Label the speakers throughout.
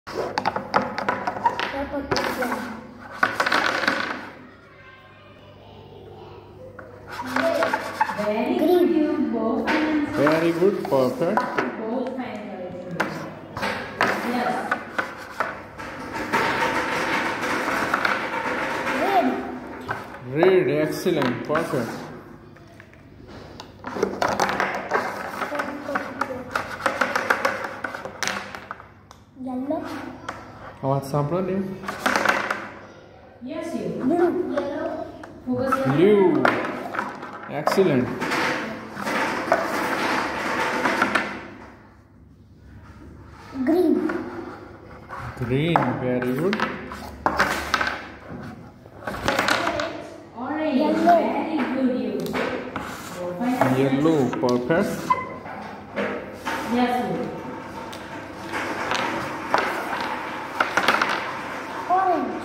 Speaker 1: Very good, perfect.
Speaker 2: Yes.
Speaker 1: Red, excellent, perfect.
Speaker 2: Yellow.
Speaker 1: आवाज सांभळो ने?
Speaker 2: Yes, you. Blue. Yellow. Focus.
Speaker 1: Blue, excellent.
Speaker 2: Green.
Speaker 1: Green, very good.
Speaker 2: Orange. Yellow. Very good, you.
Speaker 1: Yellow, perfect.
Speaker 2: Yes, you. Orange.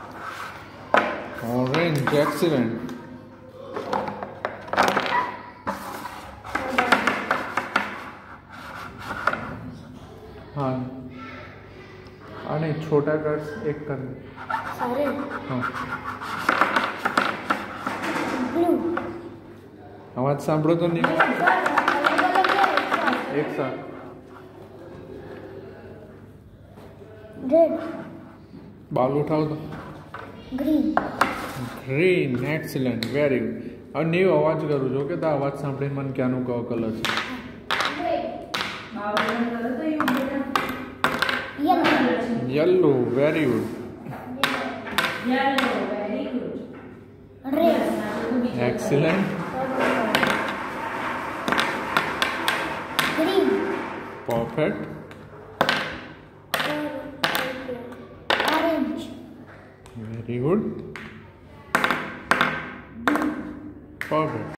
Speaker 1: Orange, excellent. हाँ नहीं छोटा कर एक कर
Speaker 2: सारे.
Speaker 1: हाँ
Speaker 2: Blue.
Speaker 1: आवाज सांभळो तो नहीं एक साथ
Speaker 2: Red.
Speaker 1: बाल उठाओ तो
Speaker 2: Green.
Speaker 1: Green excellent very good अब नीव अवाज करू जो के अवाज सांभळीने मन क्यानु कयो कलर छे yellow very good
Speaker 2: Yellow. Very good. Red.
Speaker 1: Excellent
Speaker 2: Green.
Speaker 1: Perfect
Speaker 2: Orange.
Speaker 1: Very good perfect